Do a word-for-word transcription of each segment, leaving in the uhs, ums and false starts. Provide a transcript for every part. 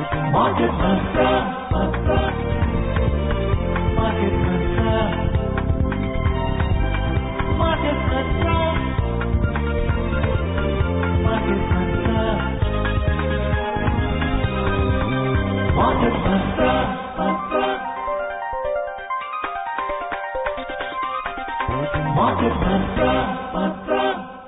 Market Mantra, Mantra, Market Mantra, Market Mantra, Market Mantra, Market Mantra, Mantra, Market Mantra, Mantra.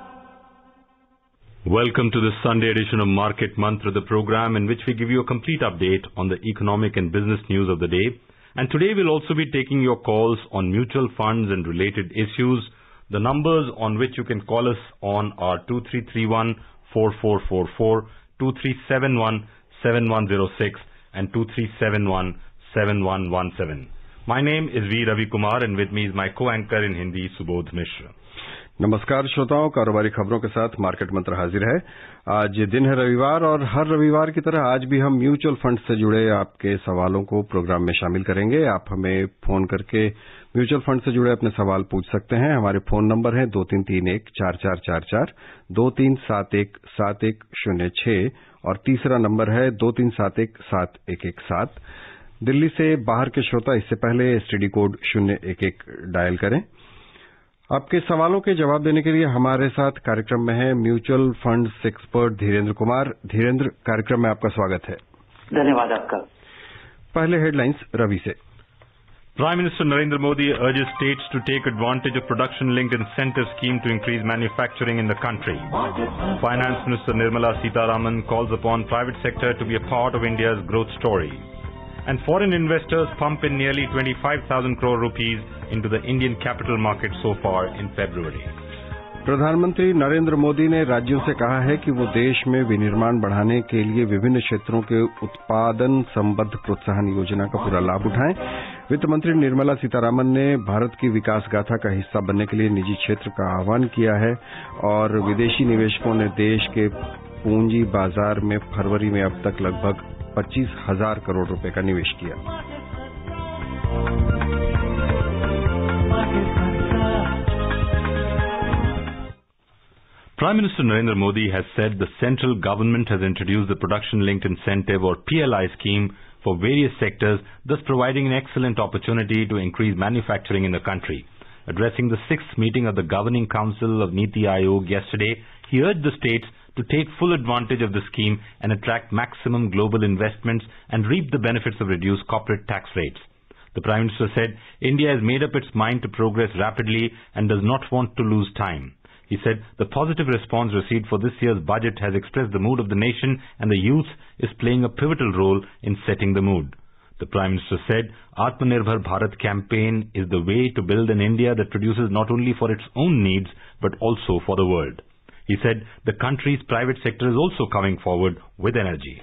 Welcome to this Sunday edition of Market Mantra, the program in which we give you a complete update on the economic and business news of the day. And today we'll also be taking your calls on mutual funds and related issues. The numbers on which you can call us on are two three three one, four four four four, two three seven one, seven one zero six and two three seven one, seven one one seven. My name is V. Ravi Kumar and with me is my co-anchor in Hindi, Subodh Mishra. नमस्कार श्रोताओं, कारोबारी खबरों के साथ market मंत्र हाजिर है। आज दिन है रविवार और हर रविवार की तरह आज भी हम म्यूचुअल फंड से जुड़े आपके सवालों को प्रोग्राम में शामिल करेंगे। आप हमें फोन करके म्यूचुअल फंड से जुड़े अपने सवाल पूछ सकते हैं। हमारे फोन नंबर है दो तीन तीन एक चार चार चार चार, दो तीन सात एक सात एक शून्य छह और तीसरा नंबर है दो तीन सात एक सात एक एक सात। दिल्ली से बाहर के श्रोता इससे पहले एसटीडी कोड शून्य एक एक डायल करें। आपके सवालों के जवाब देने के लिए हमारे साथ कार्यक्रम में है mutual funds expert Dhirendra Kumar. Dhirendra, कार्यक्रम में आपका स्वागत है। धन्यवाद आपका। पहले हेडलाइंस रवि से। Prime Minister Narendra Modi urges states to take advantage of production-linked incentive scheme to increase manufacturing in the country. Finance Minister Nirmala Sitharaman calls upon private sector to be a part of India's growth story. And foreign investors pump in nearly twenty-five thousand crore rupees into the Indian capital market so far in February. प्रधानमंत्री नरेंद्र मोदी ने राज्यों से कहा है कि वो देश में विनिर्माण बढ़ाने के लिए विभिन्न क्षेत्रों के उत्पादन संबद्ध प्रोत्साहन योजना का पूरा लाभ उठाएं। वित्त मंत्री निर्मला सीतारामन ने भारत की विकास गाथा का हिस्सा बनने के लिए निजी क्षेत्र का आह्वान किया है और विदेशी निवेशकों ने देश के पूंजी बाजार में फरवरी में अब तक लगभग पच्चीस हजार करोड़ रुपए का निवेश किया। Prime Minister Narendra Modi has said the central government has introduced the production-linked incentive or P L I scheme for various sectors, thus providing an excellent opportunity to increase manufacturing in the country. Addressing the sixth meeting of the Governing Council of Niti Aayog yesterday, he urged the states to take full advantage of the scheme and attract maximum global investments and reap the benefits of reduced corporate tax rates. The Prime Minister said India has made up its mind to progress rapidly and does not want to lose time. He said the positive response received for this year's budget has expressed the mood of the nation and the youth is playing a pivotal role in setting the mood. The Prime Minister said Atmanirbhar Bharat campaign is the way to build an India that produces not only for its own needs but also for the world. He said the country's private sector is also coming forward with energy.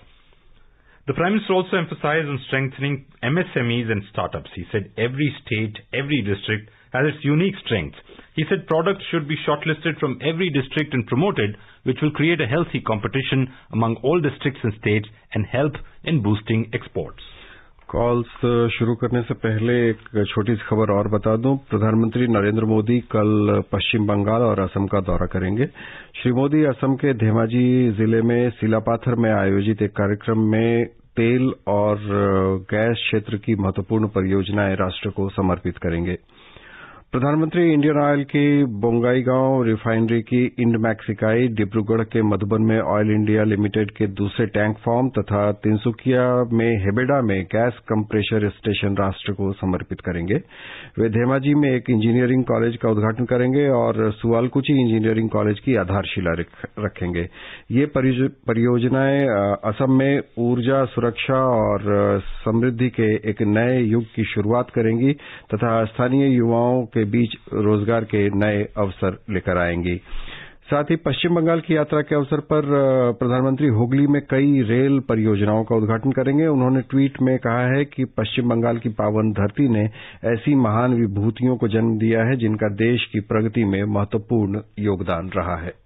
The Prime Minister also emphasized on strengthening M S M Es and startups. He said every state, every district has its unique strengths. He said products should be shortlisted from every district and promoted, which will create a healthy competition among all districts and states and help in boosting exports. Calls शुरू करने से पहले एक छोटी सी खबर और बता दूं। प्रधानमंत्री नरेंद्र मोदी कल पश्चिम बंगाल और असम का दौरा करेंगे। श्री मोदी असम के धेमाजी जिले में सिलापाथर में आयोजित एक कार्यक्रम में तेल और गैस क्षेत्र की महत्वपूर्ण परियोजनाएं राष्ट्र को समर्पित करेंगे। प्रधानमंत्री इंडियन ऑयल की बोंगाईगांव रिफाइनरी की इंडमैक्स इकाई, डिब्रूगढ़ के मधुबन में ऑयल इंडिया लिमिटेड के दूसरे टैंक फार्म तथा तिनसुकिया में हेबेडा में गैस कंप्रेशर स्टेशन राष्ट्र को समर्पित करेंगे। वे धेमाजी में एक इंजीनियरिंग कॉलेज का उद्घाटन करेंगे और सुआलकुची इंजीनियरिंग कॉलेज की आधारशिला रखेंगे। ये परियोजनाएं असम में ऊर्जा सुरक्षा और समृद्धि के एक नए युग की शुरुआत करेंगी तथा स्थानीय युवाओं के बीच रोजगार के नए अवसर लेकर आएंगी। साथ ही पश्चिम बंगाल की यात्रा के अवसर पर प्रधानमंत्री हुगली में कई रेल परियोजनाओं का उद्घाटन करेंगे। उन्होंने ट्वीट में कहा है कि पश्चिम बंगाल की पावन धरती ने ऐसी महान विभूतियों को जन्म दिया है जिनका देश की प्रगति में महत्वपूर्ण योगदान रहा है।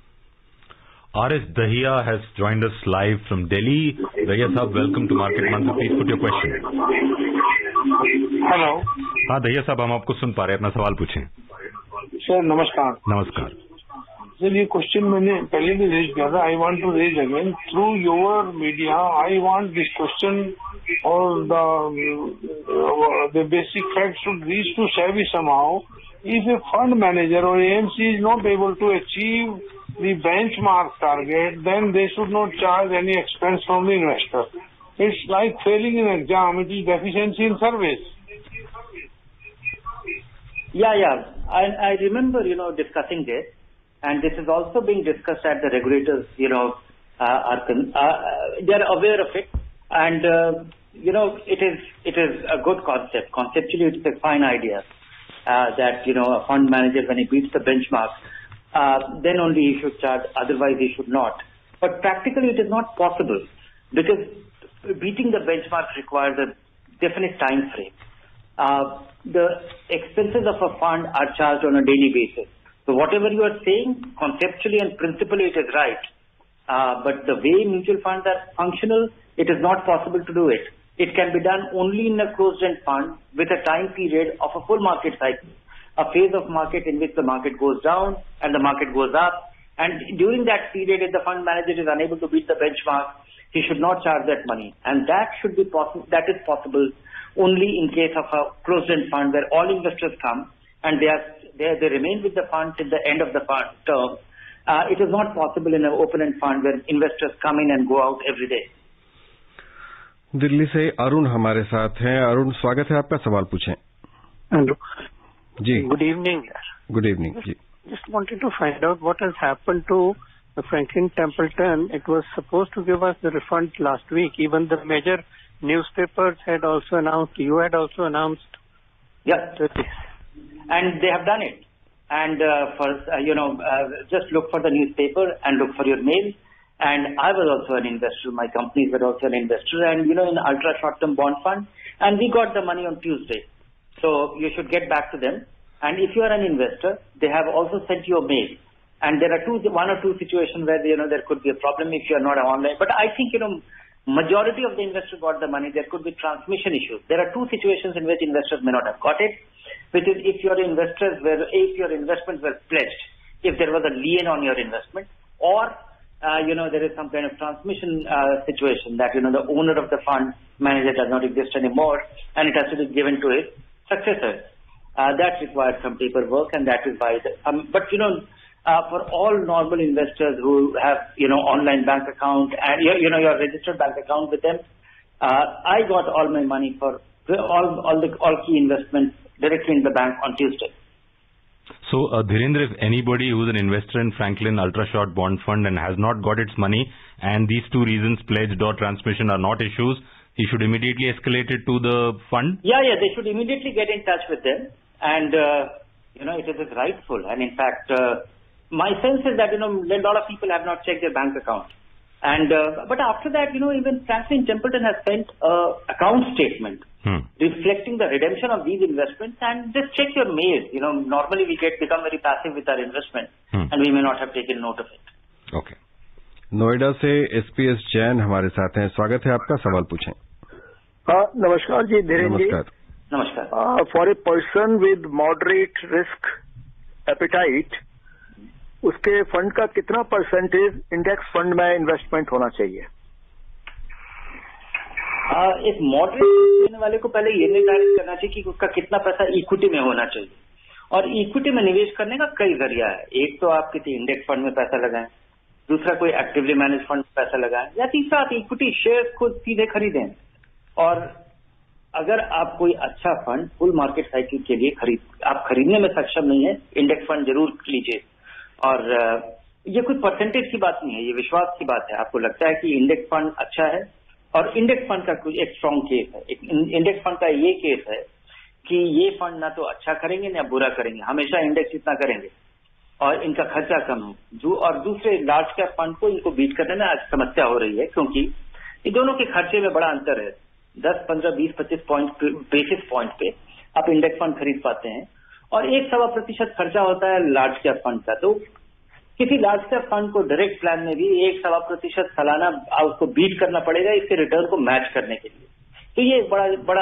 R S Dahiya has joined us live from Delhi. Dahiya sahab, welcome to Market Mantra. Please put your question. Hello. हाँ दहिया साहब, हम आपको सुन पा रहे हैं, अपना सवाल पूछें। सर नमस्कार। नमस्कार। सर ये क्वेश्चन मैंने पहले भी रेज किया था. I want to raise again through your media. I want this question और the basic fact should reach to SEBI somehow. If a fund manager or A M C is not able to achieve the benchmark target, then they should not charge any expense from the investor. It's like failing in exam. It is deficiency in service. Yeah, yeah. I, I remember, you know, discussing this, and this is also being discussed at the regulators, you know, uh, are, uh, they are aware of it, and, uh, you know, it is, it is a good concept. Conceptually, it's a fine idea. Uh, that, you know, a fund manager, when he beats the benchmark, uh, then only he should charge, otherwise he should not. But practically it is not possible, because beating the benchmark requires a definite time frame. Uh, the expenses of a fund are charged on a daily basis. So whatever you are saying, conceptually and principally it is right. Uh, but the way mutual funds are functional, it is not possible to do it. It can be done only in a closed-end fund with a time period of a full market cycle, a phase of market in which the market goes down and the market goes up. And during that period, if the fund manager is unable to beat the benchmark, he should not charge that money. And that should be possible. That is possible only in case of a closed-end fund where all investors come and they are they, they remain with the fund till the end of the fund term. Uh, it is not possible in an open-end fund where investors come in and go out every day. Delhi से अरुण हमारे साथ हैं. अरुण, स्वागत है आपका. सवाल पूछें. Hello ji. Good evening. Good evening ji. Just wanted to find out what has happened to Franklin Templeton. It was supposed to give us the refund last week. Even the major newspapers had also announced. You had also announced. Yeah, and they have done it. And uh, for uh, you know, uh, just look for the newspaper and look for your mail. And I was also an investor. My companies were also an investor, and you know, in ultra short-term bond fund. And we got the money on Tuesday, so you should get back to them. And if you are an investor, they have also sent you a mail. And there are two, one or two situations where you know there could be a problem if you are not online. But I think you know, majority of the investors got the money. There could be transmission issues. There are two situations in which investors may not have got it, which is if your investors were, if your investments were pledged, if there was a lien on your investment, or Uh, you know, there is some kind of transmission uh, situation that, you know, the owner of the fund manager does not exist anymore and it has to be given to his successors. Uh, that requires some paperwork, and that is why. The, um, but, you know, uh, for all normal investors who have, you know, online bank account and, you, you know, your registered bank account with them, uh, I got all my money for all, all the all key investments directly in the bank on Tuesday. So, uh, Dhirendra, if anybody who is an investor in Franklin Ultra Short Bond Fund and has not got its money, and these two reasons, pledged or transmission, are not issues, he should immediately escalate it to the fund? Yeah, yeah, they should immediately get in touch with them. And, uh, you know, it is rightful. And in fact, uh, my sense is that, you know, a lot of people have not checked their bank account. And, uh, but after that, you know, even Franklin Templeton has sent a account statement hmm. reflecting the redemption of these investments, and just check your mail. You know, normally we get become very passive with our investment hmm. and we may not have taken note of it. Okay. Noida से SPS Jain हमारे साथ हैं. स्वागत है आपका. सवाल पूछें. हाँ, नमस्कार जी धीरेन्द्र जी. नमस्कार. नमस्कार. For a person with moderate risk appetite, उसके फंड का कितना परसेंटेज इंडेक्स फंड में इन्वेस्टमेंट होना चाहिए? आ, एक मॉडरेट लेने वाले को पहले ये निर्धारित करना चाहिए कि उसका कितना पैसा इक्विटी में होना चाहिए. और इक्विटी में निवेश करने का कई जरिया है. एक तो आप किसी इंडेक्स फंड में पैसा लगाएं, दूसरा कोई एक्टिवली मैनेज फंड में पैसा लगाएं, या तीसरा आप इक्विटी शेयर खुद सीधे खरीदें. और अगर आप कोई अच्छा फंड फुल मार्केट साइकिल के लिए खरीद आप खरीदने में सक्षम नहीं है, इंडेक्स फंड जरूर लीजिए. और ये कोई परसेंटेज की बात नहीं है, ये विश्वास की बात है. आपको लगता है कि इंडेक्स फंड अच्छा है, और इंडेक्स फंड का कुछ एक स्ट्रॉन्ग केस है. एक इंडेक्स फंड का ये केस है कि ये फंड ना तो अच्छा करेंगे ना बुरा करेंगे, हमेशा इंडेक्स इतना करेंगे, और इनका खर्चा कम है. जो और दूसरे लार्ज कैप फंड को इनको बीट करने में आज समस्या हो रही है, क्योंकि ये दोनों के खर्चे में बड़ा अंतर है. दस पंद्रह बीस पच्चीस पॉइंट बेसिस पॉइंट पे आप इंडेक्स फंड खरीद पाते हैं, और एक सवा प्रतिशत खर्चा होता है लार्ज कैप फंड का. तो किसी लार्ज कैप फंड को डायरेक्ट प्लान में भी एक सवा प्रतिशत सालाना उसको बीट करना पड़ेगा इसके रिटर्न को मैच करने के लिए. तो ये बड़ा बड़ा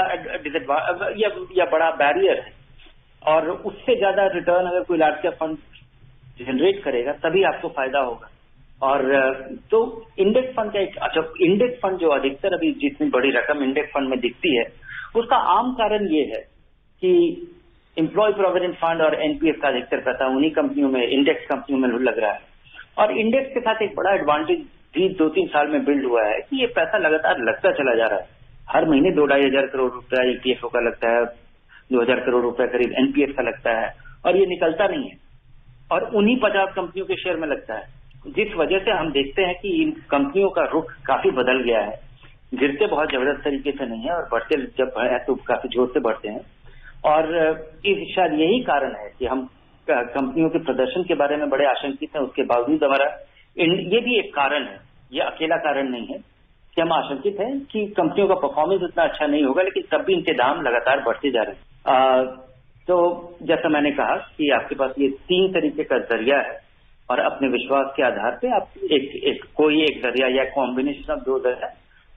या, या बड़ा बैरियर है. और उससे ज्यादा रिटर्न अगर कोई लार्ज कैप फंड जनरेट करेगा तभी आपको फायदा होगा। और तो इंडेक्स फंड का एक अच्छा इंडेक्स फंड जो अधिकतर अभी जितनी बड़ी रकम इंडेक्स फंड में दिखती है उसका आम कारण ये है कि एम्प्लॉय प्रोविडेंट फंड और एनपीएस का अधिकतर पैसा उन्हीं कंपनियों में इंडेक्स कंपनियों में लग रहा है। और इंडेक्स के साथ एक बड़ा एडवांटेज भी दो तीन साल में बिल्ड हुआ है कि ये पैसा लगातार लगता चला जा रहा है। हर महीने दो ढाई हजार करोड़ रुपया ईपीएफओ का लगता है, दो हजार करोड़ रुपया करीब एनपीएस का लगता है और ये निकलता नहीं है और उन्हीं पचास कंपनियों के शेयर में लगता है, जिस वजह से हम देखते हैं कि इन कंपनियों का रुख काफी बदल गया है। गिरते बहुत जबरदस्त तरीके से नहीं है और बढ़ते जब है तो काफी जोर से बढ़ते हैं। और इस शायद यही कारण है कि हम कंपनियों के प्रदर्शन के बारे में बड़े आशंकित हैं। उसके बावजूद हमारा ये भी एक कारण है, ये अकेला कारण नहीं है कि हम आशंकित हैं कि कंपनियों का परफॉर्मेंस उतना अच्छा नहीं होगा, लेकिन तब भी इनके दाम लगातार बढ़ते जा रहे हैं। आ, तो जैसा मैंने कहा कि आपके पास ये तीन तरीके का जरिया है और अपने विश्वास के आधार पे आप एक एक कोई एक जरिया या कॉम्बिनेशन ऑफ दो जरिया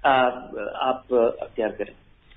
आप अख्तियार करें।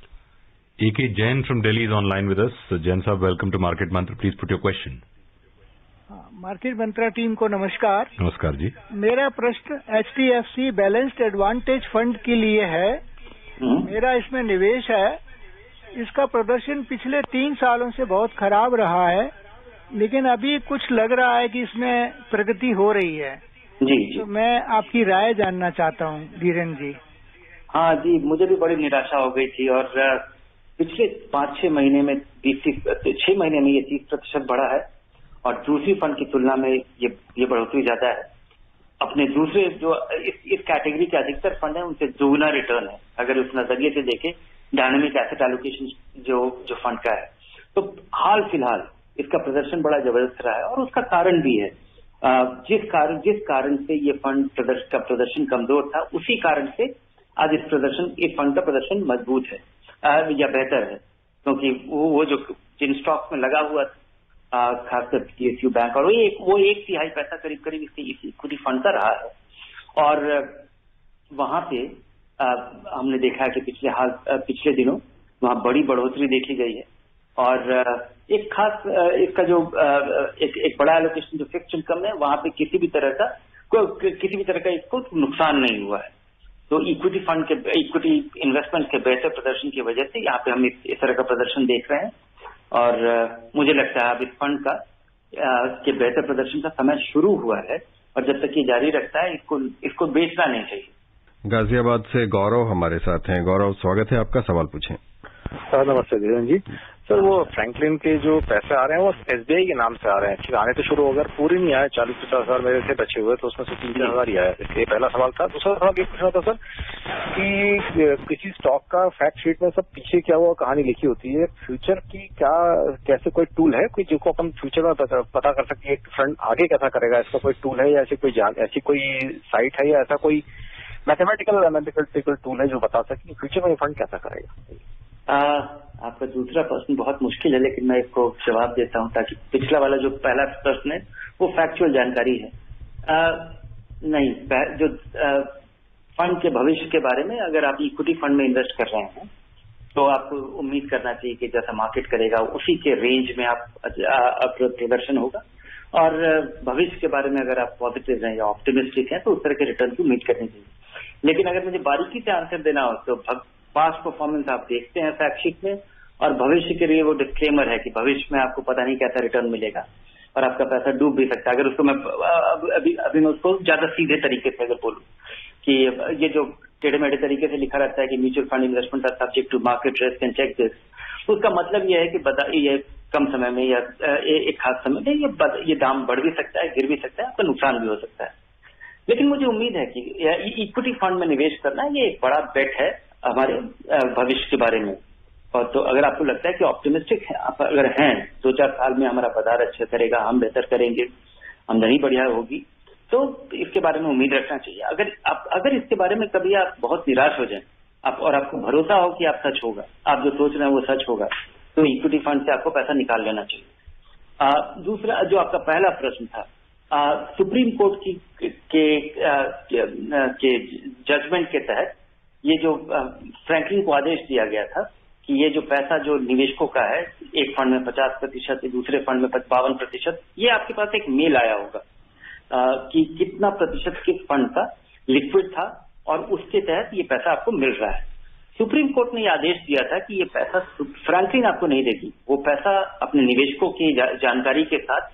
A K Jain from Delhi is online with us. So, Jain sir, welcome to Market Mantra. Please put your question. Market Mantra team को नमस्कार। नमस्कार जी। मेरा प्रश्न H D F C balanced advantage fund के लिए है। मेरा इसमें निवेश है। इसका प्रदर्शन पिछले तीन सालों से बहुत खराब रहा है, लेकिन अभी कुछ लग रहा है कि इसमें प्रगति हो रही है। जी, जी। तो मैं आपकी राय जानना चाहता हूँ धीरेन जी। हाँ जी, मुझे भी बड़ी निराशा हो गई थी और पिछले पाँच छह महीने में बीस छह महीने में ये तीस प्रतिशत बढ़ा है और दूसरी फंड की तुलना में ये ये बढ़ोतरी ज्यादा है। अपने दूसरे जो इस, इस कैटेगरी के अधिकतर फंड है उनसे दोगुना रिटर्न है अगर उस नजरिए से देखें डायनामिक एसेट एलोकेशन जो जो फंड का है। तो हाल फिलहाल इसका प्रदर्शन बड़ा जबरदस्त रहा है और उसका कारण भी है। जिस कारण जिस कारण से ये फंड प्रदर्शन का प्रदर्शन कमजोर था, उसी कारण से आज इस प्रदर्शन इस फंड का प्रदर्शन मजबूत है या बेहतर है, क्योंकि वो, वो जो जिन स्टॉक में लगा हुआ खासकर पीएसयू बैंक और वो एक वो एक तिहाई पैसा करीब करीब इसके इक्विटी फंड का रहा है। और वहां पे आ, हमने देखा है कि पिछले हाल पिछले दिनों वहां बड़ी बढ़ोतरी देखी गई है और एक खास इसका जो एक एक बड़ा एलोकेशन जो फिक्स्ड इनकम है वहां पे किसी भी तरह का कोई किसी भी तरह का इसको नुकसान नहीं हुआ है। तो इक्विटी फंड के इक्विटी इन्वेस्टमेंट के बेहतर प्रदर्शन की वजह से यहाँ पे हम इस, इस तरह का प्रदर्शन देख रहे हैं और uh, मुझे लगता है अब इस फंड का uh, के बेहतर प्रदर्शन का समय शुरू हुआ है और जब तक ये जारी रखता है इसको इसको बेचना नहीं चाहिए। गाजियाबाद से गौरव हमारे साथ हैं। गौरव, स्वागत है आपका, सवाल पूछें। सर नमस्ते धीरेन जी। सर वो फ्रैंकलिन के जो पैसे आ रहे हैं वो एसबीआई के नाम से आ रहे हैं, ठीक आने तो शुरू हो गए, पूरे नहीं आए, चालीस पचास हजार मेरे से बचे हुए तो उसमें से तीन चार हजार ही आया। इसलिए पहला सवाल था। दूसरा सवाल ये पूछना था सर कि किसी स्टॉक का फैक्ट शीट में सब पीछे क्या हुआ कहानी लिखी होती है, फ्यूचर की क्या कैसे कोई टूल है कोई जिसको अपन फ्यूचर में पता, पता कर सकते हैं फंड आगे कैसा करेगा, इसका कोई टूल है या ऐसी कोई जान ऐसी कोई साइट है या ऐसा कोई मैथमेटिकल एनालिटिकल टूल है जो बता सके फ्यूचर में फंड कैसा करेगा? आ, आपका दूसरा प्रश्न बहुत मुश्किल है, लेकिन मैं इसको जवाब देता हूं ताकि पिछला वाला जो पहला प्रश्न है वो फैक्चुअल जानकारी है। आ, नहीं, जो आ, फंड के भविष्य के बारे में अगर आप इक्विटी फंड में इन्वेस्ट कर रहे हैं तो आपको उम्मीद करना चाहिए कि जैसा मार्केट करेगा उसी के रेंज में आप प्रदर्शन होगा और भविष्य के बारे में अगर आप पॉजिटिव हैं या ऑप्टिमिस्टिक हैं तो उस तरह के रिटर्न की उम्मीद करनी चाहिए। लेकिन अगर मुझे बारीकी से आंसर देना हो तो पास्ट परफॉर्मेंस आप देखते हैं फैक्ट शीट में और भविष्य के लिए वो डिस्क्लेमर है कि भविष्य में आपको पता नहीं कैसा रिटर्न मिलेगा और आपका पैसा डूब भी सकता है। अगर उसको मैं अभी अभी मैं उसको ज्यादा सीधे तरीके से अगर बोलूं कि ये जो टेढ़े मेढ़े तरीके से लिखा रहता है कि mutual fund investment are subject to market risk and check this, उसका मतलब ये है कि बता ये कम समय में या एक खास समय में ये ये दाम बढ़ भी सकता है, गिर भी सकता है, आपका नुकसान भी हो सकता है। लेकिन मुझे उम्मीद है कि इक्विटी फंड में निवेश करना ये एक बड़ा बेट है हमारे भविष्य के बारे में। और तो अगर आपको लगता है कि ऑप्टिमिस्टिक है, आप अगर हैं दो चार साल में हमारा बाजार अच्छा करेगा, हम बेहतर करेंगे, आमदनी बढ़िया होगी, तो इसके बारे में उम्मीद रखना चाहिए। अगर आप अगर इसके बारे में कभी आप बहुत निराश हो जाएं आप और आपको भरोसा हो कि आप सच होगा, आप जो सोच रहे हैं वो सच होगा, तो इक्विटी फंड से आपको पैसा निकाल लेना चाहिए। आ, दूसरा जो आपका पहला प्रश्न था, आ, सुप्रीम कोर्ट की के, आ, के, के जजमेंट के तहत ये जो फ्रैंकलिन को आदेश दिया गया था कि ये जो पैसा जो निवेशकों का है, एक फंड में पचास प्रतिशत, दूसरे फंड में बावन प्रतिशत, ये आपके पास एक मेल आया होगा आ, कि कितना प्रतिशत किस फंड का लिक्विड था और उसके तहत ये पैसा आपको मिल रहा है। सुप्रीम कोर्ट ने ये आदेश दिया था कि ये पैसा फ्रैंकलिन आपको नहीं देगी, वो पैसा अपने निवेशकों की जा, जानकारी के साथ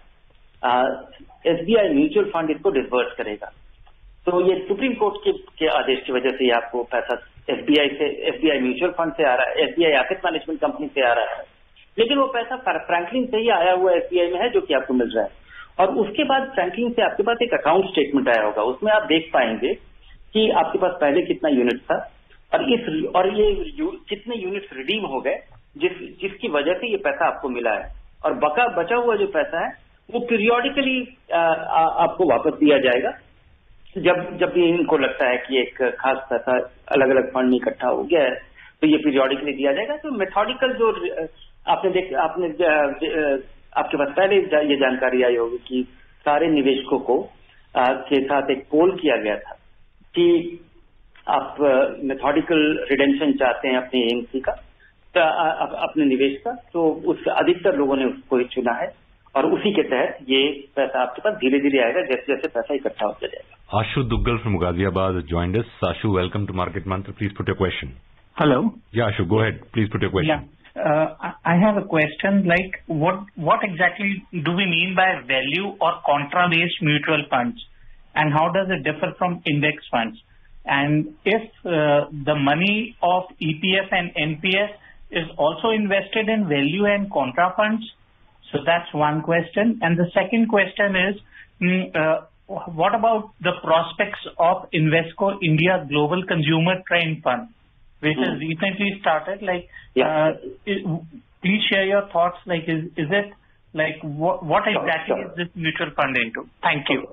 एसबीआई म्यूचुअल फंड इसको डिसबर्स करेगा। तो ये सुप्रीम कोर्ट के, के आदेश की वजह से आपको पैसा एसबीआई से एसबीआई म्यूचुअल फंड से आ रहा है, एसबीआई एसेट मैनेजमेंट कंपनी से आ रहा है, लेकिन वो पैसा फ्रैंकलिन से ही आया हुआ एसबीआई में है जो कि आपको मिल रहा है। और उसके बाद फ्रैंकलिन से आपके पास एक अकाउंट स्टेटमेंट आया होगा, उसमें आप देख पाएंगे कि आपके पास पहले कितना यूनिट था और इस और ये यू, कितने यूनिट्स रिडीम हो गए जिस जिसकी वजह से ये पैसा आपको मिला है। और बका बचा हुआ जो पैसा है वो पीरियोडिकली आपको वापस दिया जाएगा जब जब भी इनको लगता है कि एक खास पैसा अलग अलग फंड में इकट्ठा हो गया है, तो ये पीरियोडिकली दिया जाएगा। तो मेथोडिकल जो आपने देख आपने आपके पास पहले ये जानकारी आई होगी कि सारे निवेशकों को आ, के साथ एक पोल किया गया था कि आप मेथोडिकल रिडेम्पशन चाहते हैं अपने एएमसी का, तो अपने निवेश का, तो उस अधिकतर लोगों ने उसको ही चुना है और उसी के तहत ये पैसा आपके पास धीरे धीरे आएगा जैसे जैसे पैसा इकट्ठा होता जाएगा। Ashu Duggal from Ghaziabad joined us. Ashu, welcome to Market Mantra. Please put your question. Hello. Yeah, Ashu, go ahead. Please put your question. Yeah. Uh, I have a question like what what exactly do we mean by value or contra-based mutual funds, and how does it differ from index funds? And if uh, the money of E P F and N P S is also invested in value and contra funds, so that's one question. And the second question is, uh, what about the prospects of Invesco India Global Consumer Trend Fund, which mm. has recently started? Like, yeah. uh, it, please share your thoughts. Like, is is it like what what exactly sure, sure. is this mutual fund into? Thank you.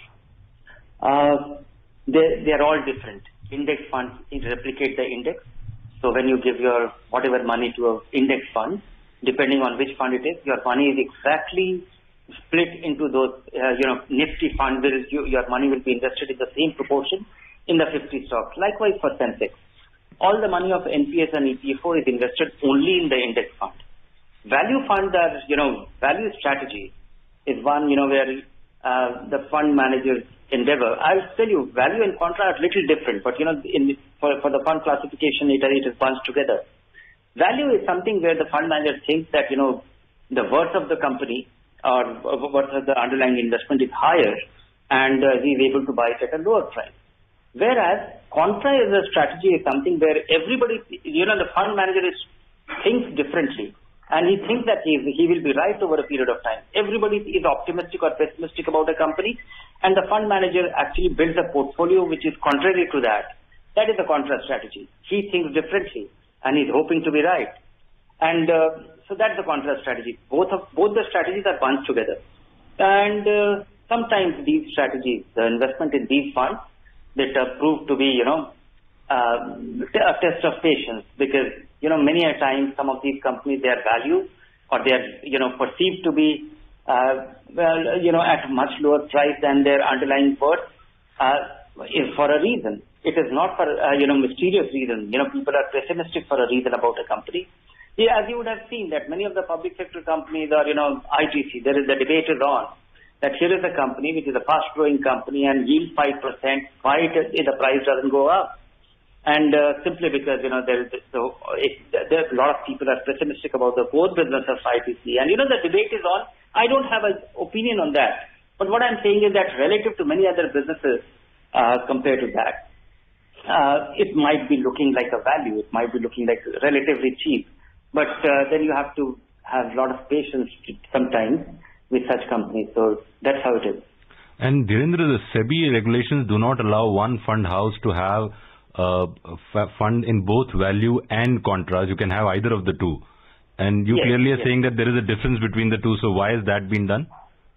Uh, they they are all different. Index funds replicate the index. So when you give your whatever money to an index fund, depending on which fund it is, your money is exactly split into those, uh, you know, Nifty fund. Will you, your money will be invested in the same proportion in the fifty stocks. Likewise for Sensex. All the money of N P S and E P F O is invested only in the index fund. Value funds are, you know, value strategy is one, you know, where uh, the fund managers endeavor. I'll tell you, value and contra are a little different, but, you know, in, for, for the fund classification, it, it is bunched together. Value is something where the fund manager thinks that, you know, the worth of the company or worth of the underlying investment is higher and uh, he is able to buy it at a lower price. Whereas contra as a strategy is something where everybody, you know, the fund manager is, thinks differently and he thinks that he, he will be right over a period of time. Everybody is optimistic or pessimistic about a company and the fund manager actually builds a portfolio which is contrary to that. That is the contra strategy. He thinks differently and he's hoping to be right. And uh, so that's the contra strategy. Both of both the strategies are bunched together. And uh, sometimes these strategies, the investment in these funds, that uh, prove to be, you know, uh, a test of patience because, you know, many a time some of these companies, their value or they are, you know, perceived to be, uh, well, you know, at much lower price than their underlying worth uh, is for a reason. It is not for, uh, you know, mysterious reason. You know, people are pessimistic for a reason about a company. Yeah, as you would have seen that many of the public sector companies are, you know, I T C, there is the debate is on that here is a company which is a fast growing company and yields five percent, why it, the price doesn't go up? And uh, simply because, you know, there is so it, there a lot of people are pessimistic about the core business of I T C. And, you know, the debate is on. I don't have an opinion on that. But what I'm saying is that relative to many other businesses uh, compared to that, uh, it might be looking like a value. It might be looking like relatively cheap. But uh, then you have to have a lot of patience sometimes with such companies. So that's how it is. And Dhirendra, the SEBI regulations do not allow one fund house to have uh, a fund in both value and contras. You can have either of the two. And you yes, clearly are yes. saying that there is a difference between the two. So why has that been done?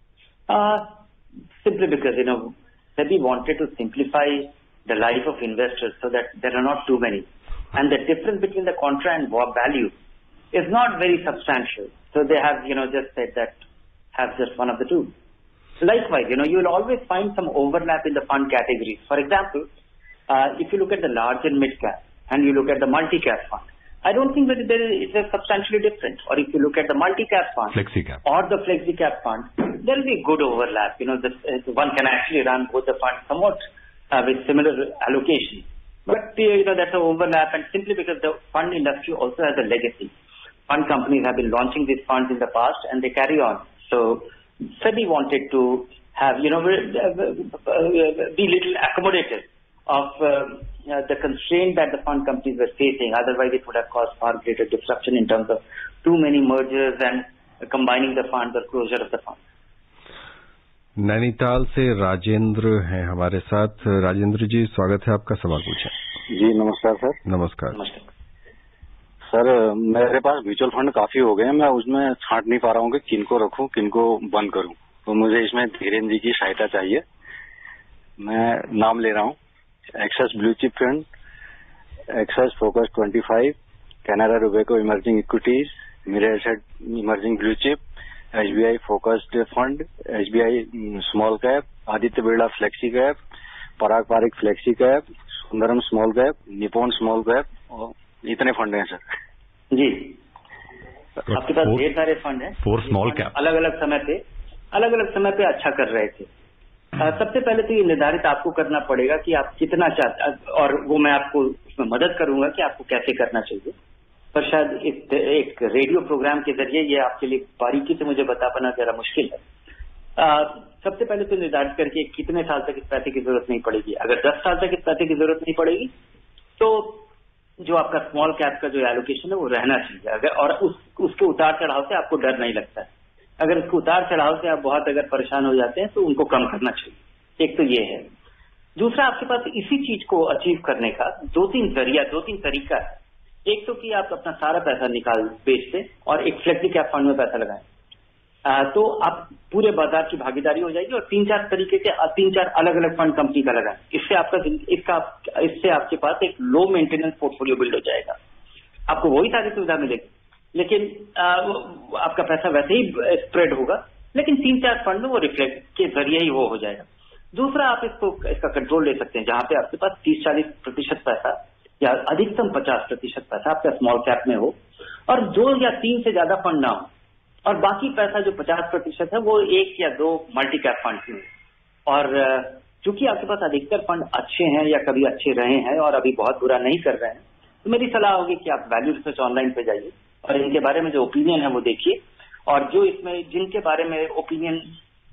Uh, simply because, you know, SEBI wanted to simplify the life of investors so that there are not too many. And the difference between the contra and value is not very substantial. So they have, you know, just said that have just one of the two. Likewise, you know, you will always find some overlap in the fund categories. For example, uh, if you look at the large and mid cap and you look at the multi-cap fund, I don't think that there is, it's a substantially different. Or if you look at the multi-cap fund Flexi cap. or the flexi-cap fund, there will be good overlap. You know, this, one can actually run both the funds somewhat uh, with similar allocation. But, uh, you know, that's an overlap, and simply because the fund industry also has a legacy. Fund companies have been launching these funds in the past, and they carry on. So, SEBI wanted to have, you know, be little accommodative of uh, uh, the constraint that the fund companies were facing. Otherwise, it would have caused far greater disruption in terms of too many mergers and uh, combining the funds or closure of the funds. Nainital से राजेंद्र हैं हमारे साथ। राजेंद्र जी, स्वागत है आपका, सवाल पूछें। जी नमस्कार सर। नमस्कार। नमस्कार सर, मेरे पास म्यूचुअल फंड काफी हो गए हैं, मैं उसमें छांट नहीं पा रहा हूँ कि किनको रखूं किनको बंद करूं, तो मुझे इसमें धीरेन्द्र जी की सहायता चाहिए। मैं नाम ले रहा हूँ, Axis blue chip fund, Axis focus twenty five, Canara Robeco emerging equities, Mirae asset emerging blue chip, SBI focused fund, SBI small cap, Aditya Birla flexi cap, Parag Parikh flexi cap, Sundaram small cap, Nippon small cap, और इतने fund हैं sir. जी, आपके पास ढेर सारे fund हैं। Four small cap अलग अलग समय पे अलग अलग समय पे अच्छा कर रहे थे। सबसे पहले तो ये निर्धारित आपको करना पड़ेगा कि आप कितना चाहते, और वो मैं आपको उसमें मदद करूंगा कि आपको कैसे करना चाहिए। पर शायद एक, एक रेडियो प्रोग्राम के जरिए ये आपके लिए बारीकी से मुझे बता पाना जरा मुश्किल है। आ, सबसे पहले तो निर्धारित करके कितने साल तक इस पैसे की जरूरत नहीं पड़ेगी। अगर दस साल तक इस पैसे की जरूरत नहीं पड़ेगी तो जो आपका स्मॉल कैप का जो एलोकेशन है वो रहना चाहिए। अगर और उस उसके उतार चढ़ाव से आपको डर नहीं लगता है। अगर उसके उतार चढ़ाव से आप बहुत अगर परेशान हो जाते हैं तो उनको कम करना चाहिए। एक तो ये है। दूसरा, आपके पास इसी चीज को अचीव करने का दो तीन जरिया दो तीन तरीका है। एक तो कि आप अपना सारा पैसा निकाल बेच दें और एक फ्लेक्सी कैप फंड में पैसा लगाएं, आ, तो आप पूरे बाजार की भागीदारी हो जाएगी। और तीन चार तरीके के तीन चार अलग अलग फंड कंपनी का लगाएं। इससे आपका इसका इससे आपके पास एक लो मेंटेनेंस पोर्टफोलियो बिल्ड हो जाएगा। आपको वही सारी सुविधा मिलेगी, लेकिन आ, आपका पैसा वैसे ही स्प्रेड होगा, लेकिन तीन चार फंड में वो रिफ्लेक्ट के जरिए ही वो हो जाएगा। दूसरा, आप इसको इसका कंट्रोल ले सकते हैं, जहां पे आपके पास तीस चालीस प्रतिशत पैसा या अधिकतम पचास प्रतिशत पैसा आपका स्मॉल कैप में हो और दो या तीन से ज्यादा फंड ना हो, और बाकी पैसा जो पचास प्रतिशत है वो एक या दो मल्टी कैप फंड में। और चूंकि आपके पास अधिकतर फंड अच्छे हैं या कभी अच्छे रहे हैं और अभी बहुत बुरा नहीं कर रहे हैं, तो मेरी सलाह होगी कि आप वैल्यू रिसर्च ऑनलाइन पे जाइए और इनके बारे में जो ओपिनियन है वो देखिए, और जो इसमें जिनके बारे में ओपिनियन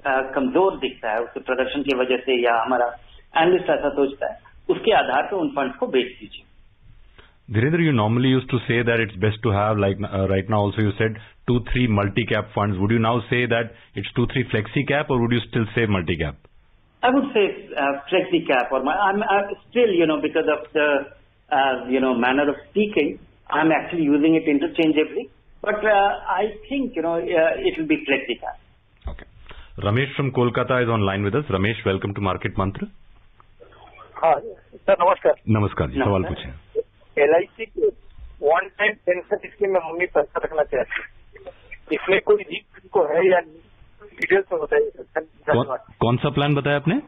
कमजोर दिखता है उसके प्रदर्शन की वजह से या हमारा एनालिस्ट ऐसा सोचता है, उसके आधार पर उन फंड्स को बेच दीजिए। Dhirendra, you normally used to say that it's best to have, like uh, right now also you said, two, three multi-cap funds. Would you now say that it's two, three flexi-cap, or would you still say multi-cap? I would say uh, flexi-cap, or my, I'm, I'm still, you know, because of the, uh, you know, manner of speaking, I'm actually using it interchangeably. But uh, I think, you know, uh, it will be flexi-cap. Okay. Ramesh from Kolkata is online with us. Ramesh, welcome to Market Mantra. हाँ sir, नमस्कार। नमस्कार जी, सवाल पूछें। L I C की one time pension scheme में mummy पैसा रखना चाहती है, इसमें कोई रिस्क को है या डिटेल्स में बताइए। कौन, कौन सा प्लान बताया आपने?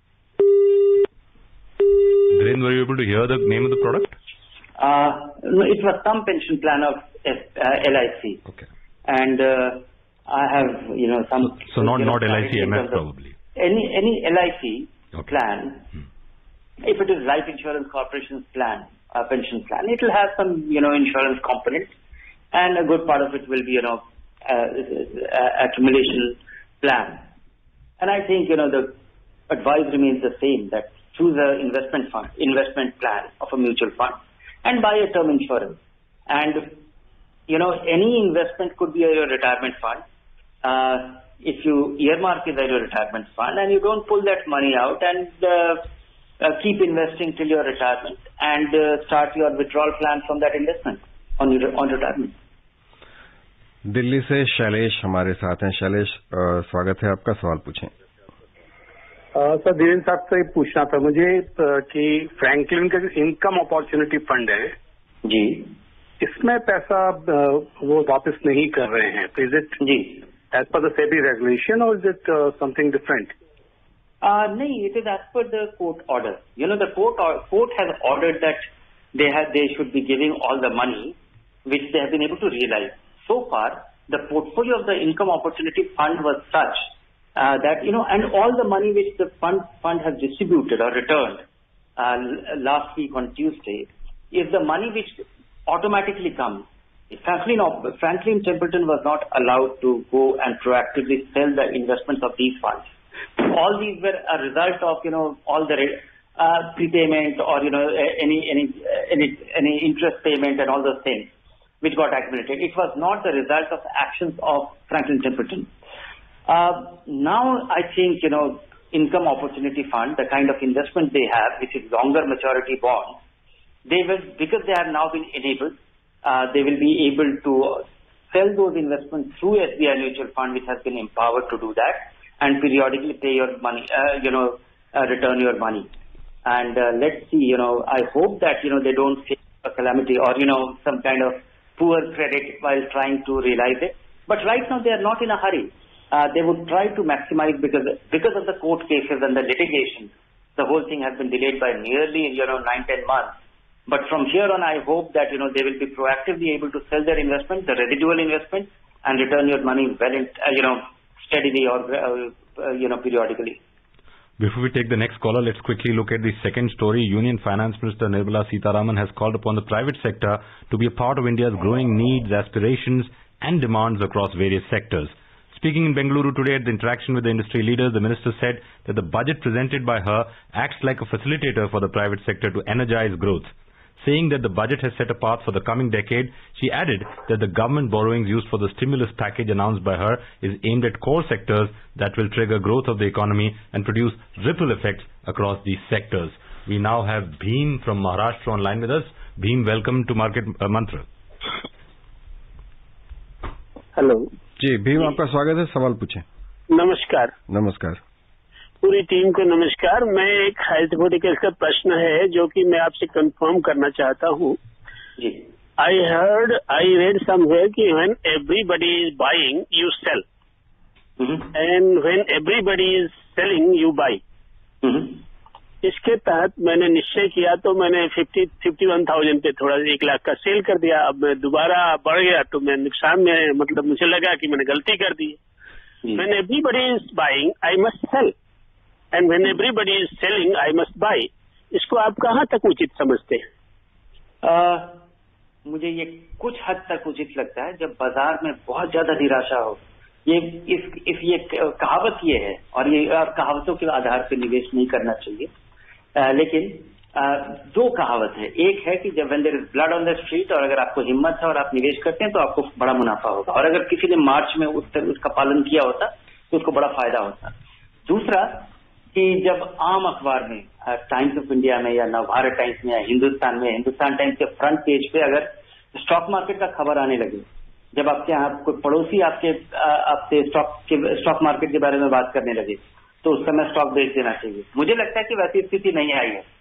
Dhiren, were you able to hear the name of the product? Uh, no, it was some pension plan of uh, L I C. Okay. And uh, I have, you know, some. So, so not you know, not L I C M F probably. Any any L I C okay. plan, hmm. if it is Life Insurance Corporation's plan, a pension plan, it will have some, you know, insurance component, and a good part of it will be, you know, uh, uh, accumulation plan. And I think, you know, the advice remains the same, that choose an investment fund, investment plan of a mutual fund, and buy a term insurance. And, you know, any investment could be your retirement fund. Uh, if you earmark it as your retirement fund and you don't pull that money out and uh, Uh, keep investing till your retirement and uh, start your withdrawal plan from that investment on your on retirement. Delhi से शैलेश हमारे साथ हैं। शैलेश, स्वागत है आपका, सवाल पूछें। Sir, Dhirendra साहब से पूछना था मुझे कि फ्रैंकलिन का जो इनकम अपॉर्चुनिटी फंड है जी, इसमें पैसा वो वापस नहीं कर रहे हैं, तो इज इट जी as per the SEBI regulation और is it something different? Uh, no, it is as per the court order. You know, the court or, court has ordered that they have they should be giving all the money which they have been able to realize. So far, the portfolio of the income opportunity fund was such uh, that, you know, and all the money which the fund, fund has distributed or returned uh, last week on Tuesday is the money which automatically comes. Franklin, Franklin Templeton was not allowed to go and proactively sell the investments of these funds. All these were a result of, you know, all the uh, prepayment or, you know, any, any, any, any interest payment and all those things which got accumulated. It was not the result of actions of Franklin Templeton. Uh, now I think, you know, income opportunity fund, the kind of investment they have, which is longer maturity bonds, they will, because they have now been enabled, Uh, they will be able to sell those investments through S B I Mutual Fund, which has been empowered to do that, and periodically pay your money, uh, you know, uh, return your money. And uh, let's see, you know, I hope that, you know, they don't face a calamity or, you know, some kind of poor credit while trying to realize it. But right now they are not in a hurry. Uh, they would try to maximize because, because of the court cases and the litigation. The whole thing has been delayed by nearly, you know, nine, ten months. But from here on, I hope that, you know, they will be proactively able to sell their investment, the residual investment, and return your money well, in, uh, you know, steadily or, uh, uh, you know, periodically. Before we take the next caller, let's quickly look at the second story. Union Finance Minister Nirmala Sitharaman has called upon the private sector to be a part of India's growing needs, aspirations, and demands across various sectors. Speaking in Bengaluru today at the interaction with the industry leaders, the minister said that the budget presented by her acts like a facilitator for the private sector to energize growth. Saying that the budget has set a path for the coming decade, she added that the government borrowings used for the stimulus package announced by her is aimed at core sectors that will trigger growth of the economy and produce ripple effects across these sectors. We now have Bheem from Maharashtra online with us. Bheem, welcome to Market uh, Mantra. Hello जी भीम, आपका स्वागत है, सवाल पूछें। नमस्कार। नमस्कार। पूरी team को नमस्कार। मैं एक हाइपोथेटिकल का प्रश्न है जो कि मैं आपसे कंफर्म करना चाहता हूँ। I heard I read somewhere कि when everybody is buying you sell and when everybody is selling you buy. इसके तहत मैंने निश्चय किया तो मैंने फिफ्टी फिफ्टी वन थाउजेंड पे थोड़ा एक लाख का सेल कर दिया। अब मैं दोबारा बढ़ गया तो मैं नुकसान में, मतलब मुझे लगा कि मैंने गलती कर दी। When everybody is buying I must sell and when everybody is selling I must buy. इसको आप कहाँ तक उचित समझते हैं? uh, मुझे ये कुछ हद तक उचित लगता है जब बाजार में बहुत ज्यादा निराशा हो। ये इस, इस ये कहावत ये है और ये और कहावतों के आधार पर निवेश नहीं करना चाहिए। uh, लेकिन uh, दो कहावत है। एक है कि जब when there is blood on the street, और अगर आपको हिम्मत है और आप निवेश करते हैं तो आपको बड़ा मुनाफा होगा, और अगर किसी ने मार्च में उस उसका पालन किया होता तो उसको बड़ा फायदा होता। दूसरा कि जब आम अखबार में, टाइम्स ऑफ इंडिया में या नवभारत टाइम्स में या हिंदुस्तान में, हिंदुस्तान टाइम्स के फ्रंट पेज पे अगर स्टॉक मार्केट का खबर आने लगे, जब आपके यहाँ कोई पड़ोसी आपके आपसे स्टॉक के स्टॉक मार्केट के बारे में बात करने लगे तो उस समय स्टॉक बेच देना चाहिए। मुझे लगता है कि वैसी स्थिति नहीं आई है।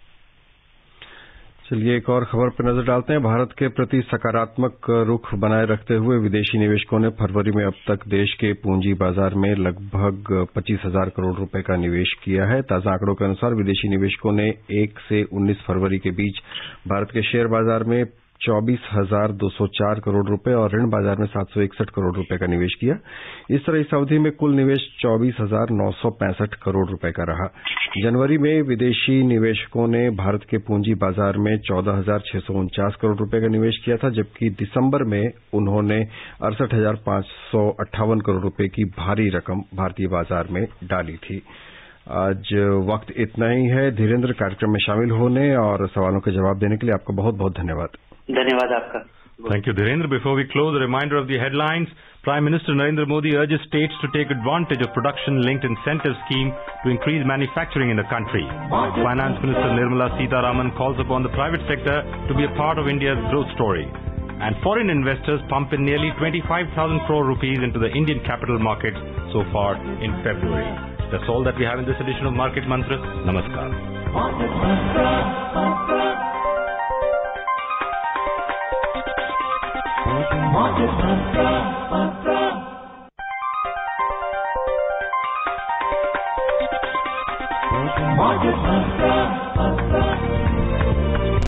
चलिए एक और खबर पर नजर डालते हैं। भारत के प्रति सकारात्मक रुख बनाए रखते हुए विदेशी निवेशकों ने फरवरी में अब तक देश के पूंजी बाजार में लगभग पच्चीस हजार करोड़ रुपए का निवेश किया है। ताजा आंकड़ों के अनुसार विदेशी निवेशकों ने एक से उन्नीस फरवरी के बीच भारत के शेयर बाजार में चौबीस हजार दो सौ चार करोड़ रुपए और ऋण बाजार में सात सौ इकसठ करोड़ रुपए का निवेश किया। इस तरह इस अवधि में कुल निवेश चौबीस हजार नौ सौ पैंसठ करोड़ रुपए का रहा। जनवरी में विदेशी निवेशकों ने भारत के पूंजी बाजार में चौदह हजार छह सौ उनचास करोड़ रुपए का निवेश किया था, जबकि दिसंबर में उन्होंने अड़सठ हजार पांच सौ अट्ठावन करोड़ रुपए की भारी रकम भारतीय बाजार में डाली थी। आज वक्त इतना ही है। धीरेन्द्र, कार्यक्रम में शामिल होने और सवालों के जवाब देने के लिए आपका बहुत बहुत धन्यवाद। धन्यवाद आपका। Thank you, Dhirendra. Before we close, a reminder of the headlines. Prime Minister Narendra Modi urges states to take advantage of production-linked incentive scheme to increase manufacturing in the country. Finance Minister Nirmala Sitharaman calls upon the private sector to be a part of India's growth story. And foreign investors pump in nearly twenty-five thousand crore rupees into the Indian capital markets so far in February. That's all that we have in this edition of Market Mantra. Namaskar. Market Mantra, Mantra. Market Mantra, Mantra.